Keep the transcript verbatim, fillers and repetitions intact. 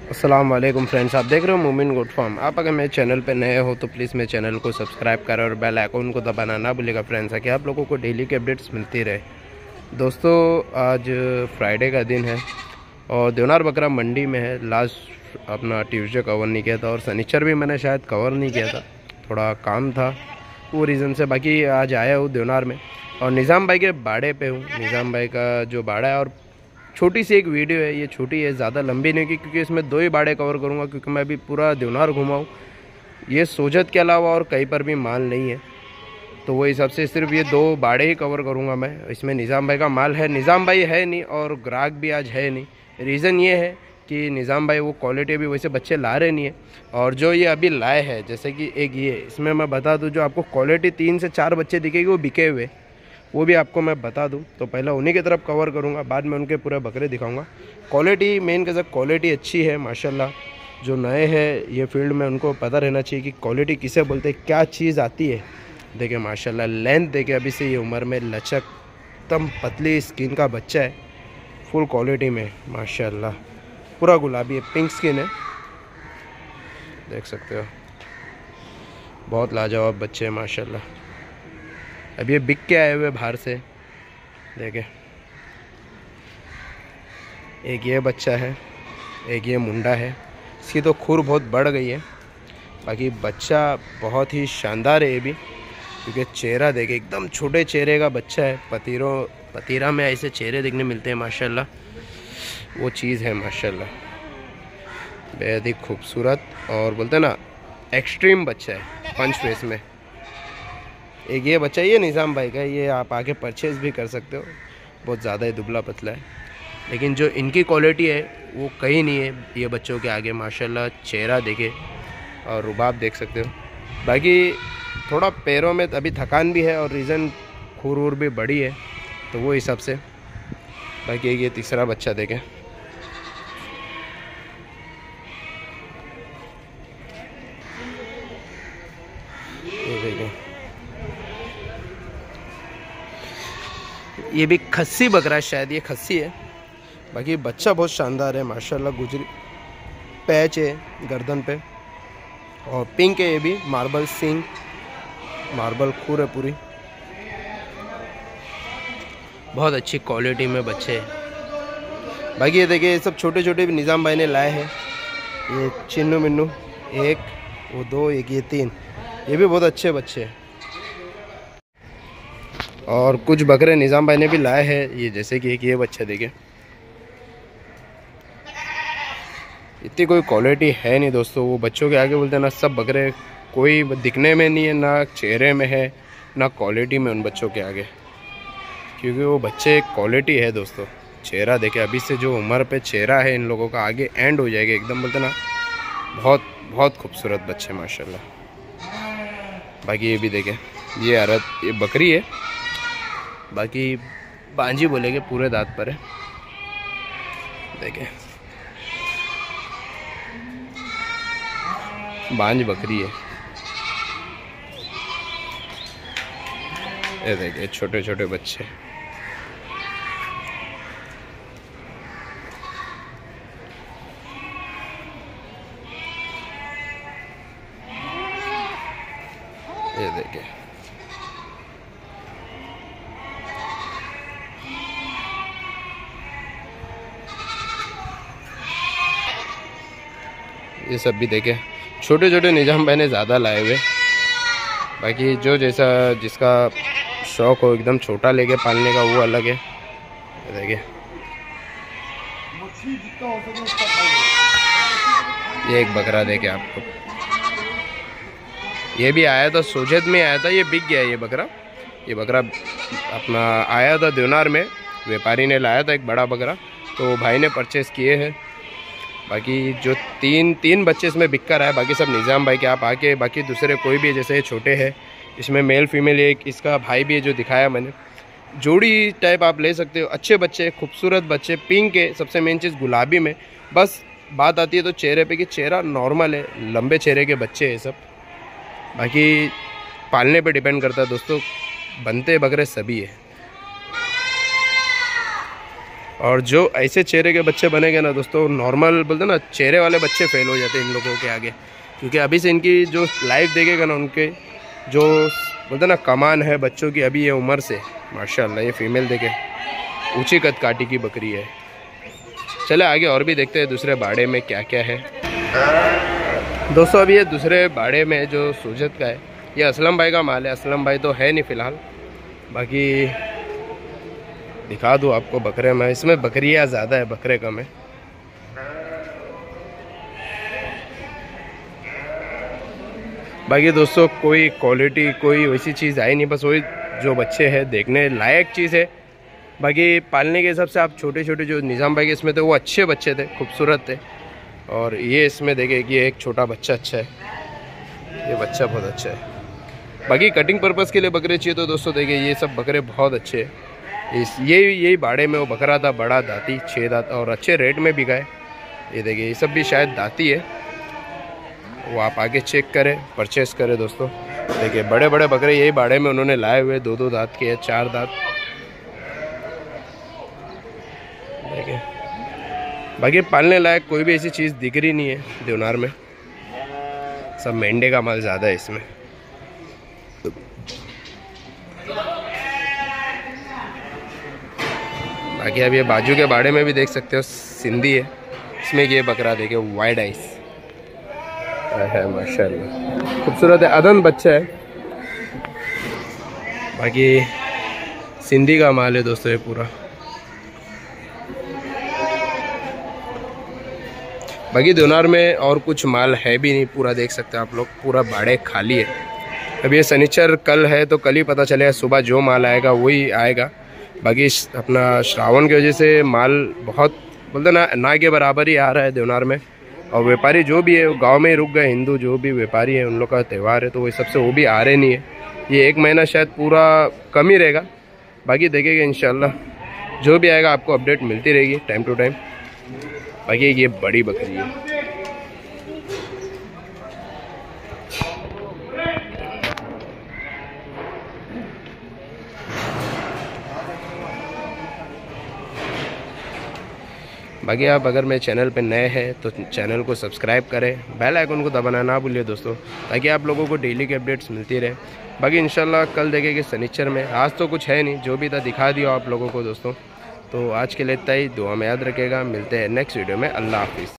अस्सलाम वालेकुम फ्रेंड्स, आप देख रहे हो मोमिन गोट फार्म। आप अगर मेरे चैनल पे नए हो तो प्लीज़ मेरे चैनल को सब्सक्राइब करें और बेल आइकन को दबाना ना भूलिएगा फ्रेंड्स, ताकि आप लोगों को डेली की अपडेट्स मिलती रहे। दोस्तों, आज फ्राइडे का दिन है और देवनार बकरा मंडी में है। लास्ट अपना ट्यूसडे कवर नहीं किया था और शनिचर भी मैंने शायद कवर नहीं किया था, थोड़ा काम था वो रीज़न से। बाकी आज आया हूँ देवनार में और निज़ाम भाई के बाड़े पे हूँ। निज़ाम भाई का जो बाड़ा है, और छोटी सी एक वीडियो है, ये छोटी है, ज़्यादा लंबी नहीं की, क्योंकि इसमें दो ही बाड़े कवर करूँगा, क्योंकि मैं अभी पूरा देवनार घुमाऊँ। ये सोजत के अलावा और कहीं पर भी माल नहीं है, तो वो हिसाब से सिर्फ ये दो बाड़े ही कवर करूँगा मैं। इसमें निज़ाम भाई का माल है, निज़ाम भाई है नहीं और ग्राहक भी आज है नहीं। रीज़न ये है कि निज़ाम भाई वो क्वालिटी अभी वैसे बच्चे ला रहे नहीं है, और जो ये अभी लाए हैं, जैसे कि एक ये, इसमें मैं बता दूँ, जो आपको क्वालिटी तीन से चार बच्चे दिखेगी वो बिके हुए, वो भी आपको मैं बता दूं। तो पहले उन्हीं की तरफ कवर करूंगा, बाद में उनके पूरे बकरे दिखाऊंगा। क्वालिटी मेन के सब क्वालिटी अच्छी है माशाल्लाह। जो नए हैं ये फील्ड में, उनको पता रहना चाहिए कि क्वालिटी किसे बोलते हैं, क्या चीज़ आती है। देखिए माशाल्लाह, लेंथ देखिए, अभी से ये उम्र में लचक, एकदम पतली स्किन का बच्चा है, फुल क्वालिटी में माशाल्लाह। पूरा गुलाबी है, पिंक स्किन है, देख सकते हो। बहुत लाजवाब बच्चे हैं माशाल्लाह। अब ये बिक के आए हुए बाहर से, देखे। एक ये बच्चा है, एक ये मुंडा है। इसकी तो खुर बहुत बढ़ गई है, बाकी बच्चा बहुत ही शानदार है ये भी, क्योंकि चेहरा देखे, एकदम छोटे चेहरे का बच्चा है। पतीरों पतीरा में ऐसे चेहरे देखने मिलते हैं माशाल्लाह, वो चीज़ है माशाल्लाह। बेहद ही खूबसूरत और बोलते हैं ना एक्सट्रीम बच्चा है पंच फेस में। एक ये बच्चा, ये निज़ाम भाई का, ये आप आके परचेज़ भी कर सकते हो। बहुत ज़्यादा ही दुबला पतला है, लेकिन जो इनकी क्वालिटी है वो कहीं नहीं है ये बच्चों के आगे माशाल्लाह। चेहरा देखे और रुबाब देख सकते हो। बाकी थोड़ा पैरों में अभी थकान भी है, और रीज़न खूर वूर भी बड़ी है, तो वो हिसाब से। बाकी ये तीसरा बच्चा देखें, ये देखें, ये भी खस्सी बकरा है, शायद ये खस्सी है। बाकी बच्चा बहुत शानदार है माशाल्लाह। गुजरी पैच है गर्दन पे, और पिंक है ये भी, मार्बल सिंग, मार्बल खूर है पूरी। बहुत अच्छी क्वालिटी में बच्चे हैं। बाकी ये देखिए, ये सब छोटे छोटे भी निज़ाम भाई ने लाए हैं। ये चिन्नू मिन्नू, एक वो दो, एक ये तीन, ये भी बहुत अच्छे बच्चे हैं। और कुछ बकरे निज़ाम भाई ने भी लाए हैं, ये जैसे कि एक ये बच्चा देखे। इतनी कोई क्वालिटी है नहीं दोस्तों, वो बच्चों के आगे बोलते हैं ना, सब बकरे कोई दिखने में नहीं है, ना चेहरे में है, ना क्वालिटी में उन बच्चों के आगे, क्योंकि वो बच्चे क्वालिटी है दोस्तों। चेहरा देखे, अभी से जो उम्र पे चेहरा है इन लोगों का, आगे एंड हो जाएगा एकदम, बोलते ना बहुत बहुत खूबसूरत बच्चे माशाल्लाह। बाकी ये भी देखे, ये औरत, ये बकरी है, बाकी बांझी बोलेंगे, पूरे दांत पर है, देखें, बांझ बकरी है। ये देखिए छोटे छोटे बच्चे, ये देखिए। ये सब भी देखे, छोटे छोटे निज़ाम भाई ने ज़्यादा लाए हुए। बाकी जो जैसा जिसका शौक़ हो एकदम छोटा लेके पालने का, वो अलग है। देखिए ये एक बकरा देखे आपको, ये भी आया था सोजत में आया था, ये बिक गया ये बकरा। ये बकरा अपना आया था देवनार में, व्यापारी ने लाया था एक बड़ा बकरा, तो भाई ने परचेज़ किए हैं। बाकी जो तीन तीन बच्चे इसमें बिक कर आए, बाकी सब निज़ाम भाई के। आप आके बाकी दूसरे कोई भी, जैसे छोटे हैं, इसमें मेल फीमेल, एक इसका भाई भी है जो दिखाया मैंने, जोड़ी टाइप आप ले सकते हो। अच्छे बच्चे, खूबसूरत बच्चे, पिंक है, सबसे मेन चीज़ गुलाबी में। बस बात आती है तो चेहरे पे कि चेहरा नॉर्मल है, लंबे चेहरे के बच्चे हैं सब। बाकी पालने पे डिपेंड करता है दोस्तों, बनते बकरे सभी है। और जो ऐसे चेहरे के बच्चे बनेंगे ना दोस्तों, नॉर्मल बोलते ना चेहरे वाले बच्चे फेल हो जाते हैं इन लोगों के आगे, क्योंकि अभी से इनकी जो लाइफ देखेगा ना, उनके जो बोलते ना कमान है बच्चों की अभी ये उम्र से, माशाल्लाह। ये फीमेल देखे ऊंची कद काटी की बकरी है। चले आगे और भी देखते हैं दूसरे बाड़े में क्या क्या है। दोस्तों अभी ये दूसरे बाड़े में जो सूजत का है, ये असलम भाई का माल है। असलम भाई तो है नहीं फ़िलहाल, बाकी दिखा दूँ आपको बकरे में। इसमें बकरियाँ ज़्यादा है, बकरे कम है। बाकी दोस्तों कोई क्वालिटी कोई वैसी चीज़ आई नहीं, बस वही जो बच्चे हैं देखने लायक चीज़ है। बाकी पालने के हिसाब से आप छोटे छोटे जो निज़ाम भाई के इसमें थे वो अच्छे बच्चे थे, खूबसूरत थे। और ये इसमें देखे कि एक छोटा बच्चा अच्छा है, ये बच्चा बहुत अच्छा है। बाकी कटिंग पर्पज़ के लिए बकरे चाहिए तो दोस्तों देखिए ये सब बकरे बहुत अच्छे हैं। इस ये यही बाड़े में वो बकरा था, बड़ा दाती, छः दांत, और अच्छे रेट में बिका है। ये देखिए ये सब भी शायद दाती है, वो आप आगे चेक करें, परचेस करें दोस्तों। देखिए बड़े बड़े बकरे यही बाड़े में उन्होंने लाए हुए, दो दो दांत के, चार दांत। देखिए बाकी पालने लायक कोई भी ऐसी चीज़ दिख रही नहीं है देवनार में, सब मेंढे का माल ज़्यादा है इसमें। बाकी अब ये बाजू के बाड़े में भी देख सकते हो, सिंधी है। इसमें ये बकरा देखे वाइड आइस है, माशाल्लाह खूबसूरत है, अदन बच्चा है। बाकी सिंधी का माल है दोस्तों ये पूरा। बाकी देवनार में और कुछ माल है भी नहीं, पूरा देख सकते हैं आप लोग, पूरा बाड़े खाली है। अब ये शनिचर कल है तो कल ही पता चलेगा, सुबह जो माल आएगा वही आएगा। बाकी अपना श्रावण की वजह से माल बहुत बोलते ना ना के बराबर ही आ रहा है देवनार में। और व्यापारी जो भी है गांव में ही रुक गए, हिंदू जो भी व्यापारी है उन लोग का त्यौहार है तो वो सबसे वो भी आ रहे नहीं है। ये एक महीना शायद पूरा कम ही रहेगा, बाकी देखेंगे इंशाल्लाह, जो भी आएगा आपको अपडेट मिलती रहेगी टाइम टू टाइम। बाकी ये बड़ी बकरी है, बाकी आप अगर मेरे चैनल पे नए हैं तो चैनल को सब्सक्राइब करें, बेल आइकन को दबाना ना भूलिए दोस्तों, ताकि आप लोगों को डेली के अपडेट्स मिलती रहे। बाकी इंशाल्लाह कल देखेंगे शनिचर में, आज तो कुछ है नहीं, जो भी था दिखा दिया आप लोगों को दोस्तों। तो आज के लिए इतना ही, दुआ में याद रखिएगा, मिलते हैं नेक्स्ट वीडियो में। अल्लाह हाफिज़।